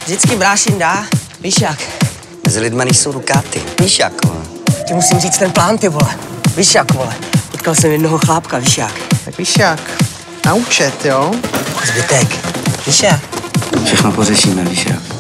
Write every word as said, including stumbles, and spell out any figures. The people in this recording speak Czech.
Vždycky bráším dá, víš jak. Mezi lidma nejsou rukáty, víš jak, vole. Ti musím říct ten plán, ty vole. Víš jak, vole. Potkal jsem jednoho chlápka, víš jak. Tak víš jak, na účet, jo? Zbytek, víš jak. Všechno pořešíme, víš jak.